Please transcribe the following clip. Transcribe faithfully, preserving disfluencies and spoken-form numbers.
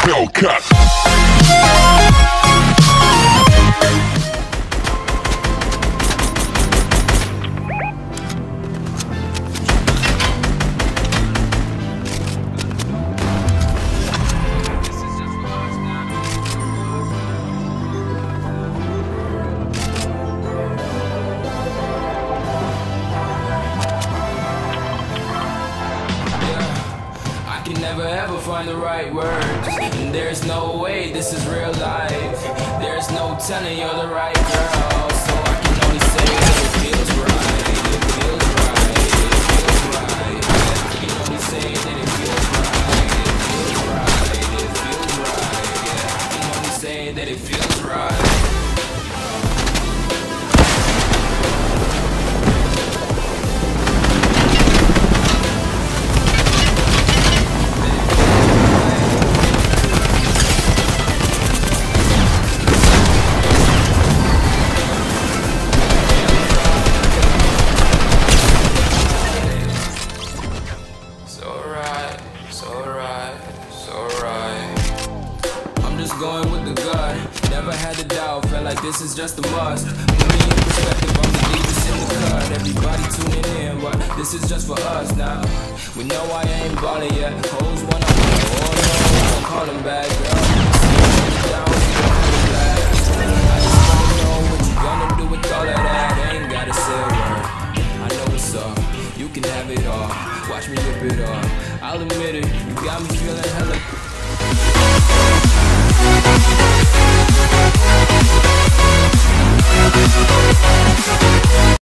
Hellcat. Never ever find the right words, and there's no way this is real life. There's no telling you're the right girl, so I can only say that it feels right. It feels right, it feels right. I can only say that it feels right. It feels right, it feels right. Yeah, I can only say that it feels right. Going with the gut, never had a doubt, felt like this is just a must. Put me in perspective, I'm the deepest in the cut. Everybody tuning in, but this is just for us now. We know I ain't ballin' yet, hoes wanna know, oh no, don't call them back, girl. See me down, you don't have to blast. I just wanna know what you gonna do with all of that. Ain't gotta say a word, I know what's up, you can have it all. Watch me rip it off, I'll admit it, you got me feeling hella. We'll be right back.